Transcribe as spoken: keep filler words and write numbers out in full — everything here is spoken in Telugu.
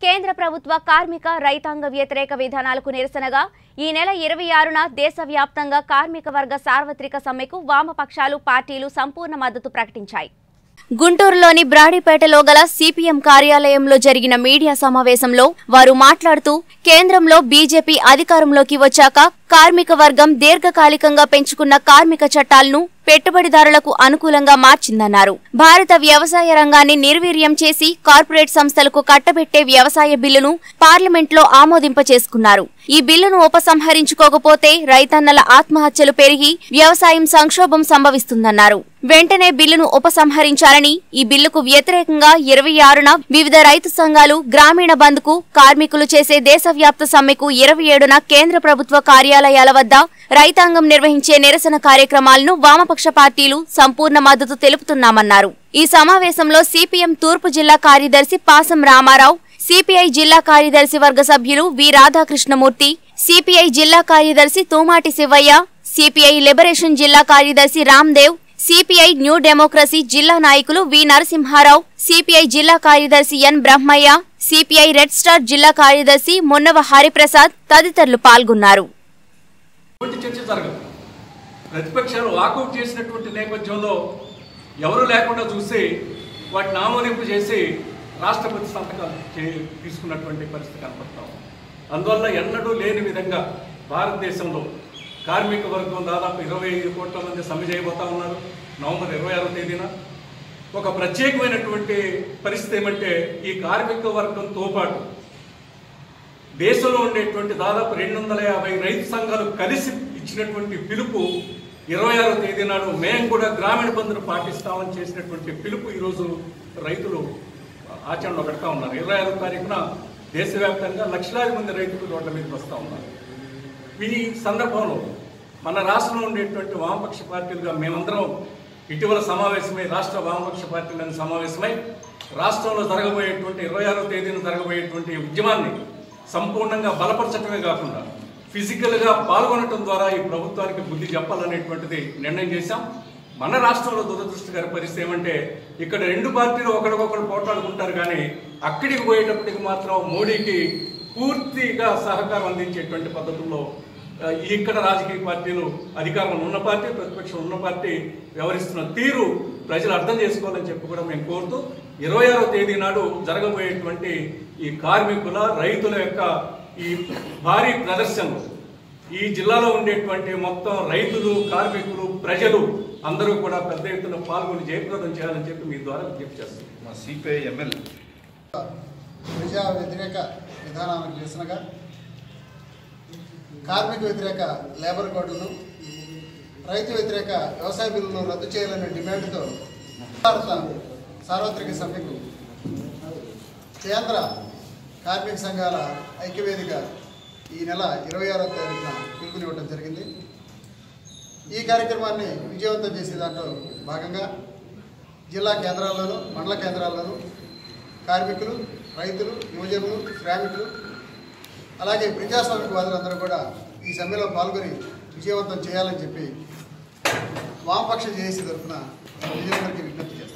కేంద్ర ప్రభుత్వ కార్మిక రైతాంగ వ్యతిరేక విధానాలకు నిరసనగా ఈ నెల ఇరవై ఆరున దేశవ్యాప్తంగా కార్మిక వర్గ సార్వత్రిక సమ్మెకు వామపక్షాలు పార్టీలు సంపూర్ణ మద్దతు ప్రకటించాయి. గుంటూరులోని బ్రాడీపేటలో గల సిపిఎం కార్యాలయంలో జరిగిన మీడియా సమావేశంలో వారు మాట్లాడుతూ కేంద్రంలో బీజేపీ అధికారంలోకి వచ్చాక కార్మిక వర్గం దీర్ఘకాలికంగా పెంచుకున్న కార్మిక చట్టాలను పెట్టుబడిదారులకు అనుకూలంగా మార్చిందన్నారు. భారత వ్యవసాయ రంగాన్ని నిర్వీర్యం చేసి కార్పొరేట్ సంస్థలకు కట్టబెట్టే వ్యవసాయ బిల్లును పార్లమెంట్లో ఆమోదింపచేసుకున్నారు. ఈ బిల్లును ఉపసంహరించుకోకపోతే రైతన్నల ఆత్మహత్యలు పెరిగి వ్యవసాయం సంక్షోభం సంభవిస్తుందన్నారు. వెంటనే బిల్లును ఉపసంహరించాలని, ఈ బిల్లుకు వ్యతిరేకంగా ఇరవై ఆరున వివిధ రైతు సంఘాలు గ్రామీణ బంద్కు, కార్మికులు చేసే దేశవ్యాప్త సమ్మెకు ఇరవై ఏడున కేంద్ర ప్రభుత్వ కార్యాలయాల వద్ద రైతాంగం నిర్వహించే నిరసన కార్యక్రమాలను వామపక్ష పార్టీలు సంపూర్ణ మద్దతు తెలుపుతున్నామన్నారు. ఈ సమావేశంలో సిపిఎం తూర్పు జిల్లా కార్యదర్శి పాసం రామారావు, సిపిఐ జిల్లా కార్యదర్శి వర్గ సభ్యులు వి రాధాకృష్ణమూర్తి, సిపిఐ జిల్లా కార్యదర్శి తూమాటి శివయ్య, సిపిఐ లిబరేషన్ జిల్లా కార్యదర్శి రామ్దేవ్, సిపిఐ న్యూ డెమోక్రసీ జిల్లా నాయకులు వి నరసింహారావు, సిపిఐ జిల్లా కార్యదర్శి N Brahmaiah, CPI red star జిల్లా కార్యదర్శి మున్నవ హరిప్రసాద్ తదితరులు పాల్గొన్నారు. ప్రతిపక్షాలు వాకౌట్ చేసినటువంటి నేపథ్యంలో ఎవరు లేకుండా చూసి వాటిని ఆమోదింపు చేసి రాష్ట్రపతి సంతకాలు తీసుకున్నటువంటి పరిస్థితి కనపడతాం. అందువల్ల ఎన్నడూ లేని విధంగా భారతదేశంలో కార్మిక వర్గం దాదాపు ఇరవై ఐదు కోట్ల మంది సమ్మె చేయబోతా ఉన్నారు. నవంబర్ ఇరవై ఆరో తేదీన ఒక ప్రత్యేకమైనటువంటి పరిస్థితి ఏమంటే, ఈ కార్మిక వర్గంతో పాటు దేశంలో ఉండేటువంటి దాదాపు రెండు వందల యాభై రైతు సంఘాలు కలిసి ఇచ్చినటువంటి పిలుపు ఇరవై ఆరో తేదీ నాడు మేము కూడా గ్రామీణ బంధును పాటిస్తామని చేసినటువంటి పిలుపు ఈరోజు రైతులు ఆచరణలో పెడతా ఉన్నారు. ఇరవై ఆరో తారీఖున దేశవ్యాప్తంగా లక్షలాది మంది రైతులు రోడ్ల మీదకి వస్తూ ఉన్నారు. ఈ సందర్భంలో మన రాష్ట్రంలో ఉండేటువంటి వామపక్ష పార్టీలుగా మేమందరం ఇటీవల సమావేశమై రాష్ట్ర వామపక్ష పార్టీలను సమావేశమై రాష్ట్రంలో జరగబోయేటువంటి ఇరవై ఆరో తేదీన జరగబోయేటువంటి ఉద్యమాన్ని సంపూర్ణంగా బలపరచడమే కాకుండా ఫిజికల్గా పాల్గొనడం ద్వారా ఈ ప్రభుత్వానికి బుద్ధి చెప్పాలనేటువంటిది నిర్ణయం చేశాం. మన రాష్ట్రంలో దురదృష్టకర పరిస్థితి ఏమంటే, ఇక్కడ రెండు పార్టీలు ఒకరికొకరు పోట్లాడుకుంటారు, కానీ అక్కడికి పోయేటప్పటికి మాత్రం మోడీకి పూర్తిగా సహకారం అందించేటువంటి పద్ధతుల్లో ఇక్కడ రాజకీయ పార్టీలు, అధికారంలో ఉన్న పార్టీ, ప్రతిపక్షం ఉన్న పార్టీ వ్యవహరిస్తున్న తీరు ప్రజలు అర్థం చేసుకోవాలని చెప్పి కూడా మేము కోరుతూ ఇరవై ఆరో తేదీ నాడు జరగబోయేటువంటి ఈ కార్మికుల, రైతుల యొక్క ఈ భారీ ప్రదర్శనలు ఈ జిల్లాలో ఉండేటువంటి మొత్తం రైతులు, కార్మికులు, ప్రజలు అందరూ కూడా పెద్ద ఎత్తున పాల్గొని జయప్రదం చేయాలని చెప్పి మీ ద్వారా విజ్ఞప్తి చేస్తాం. మా సిపిఐ ఎమ్మెల్యే ప్రజా వ్యతిరేక విధానాలకు నిరసనగా కార్మిక వ్యతిరేక లేబర్ కోడ్లను, రైతు వ్యతిరేక వ్యవసాయ బిల్లును రద్దు చేయాలనే డిమాండ్తో భారత సార్వత్రిక సమ్మెకు కేంద్ర కార్మిక సంఘాల ఐక్యవేదిక ఈ నెల ఇరవై ఆరో తారీఖున పిలుపునివ్వడం జరిగింది. ఈ కార్యక్రమాన్ని విజయవంతం చేసే దాంట్లో భాగంగా జిల్లా కేంద్రాల్లోనూ, మండల కేంద్రాల్లోనూ కార్మికులు, రైతులు, యువజనులు, శ్రామికులు, అలాగే ప్రజాస్వామికవాదులందరూ కూడా ఈ సమ్మెలో పాల్గొని విజయవంతం చేయాలని చెప్పి వామపక్ష జేఏసీ తరఫున విజయవంతానికి విజ్ఞప్తి చేస్తారు.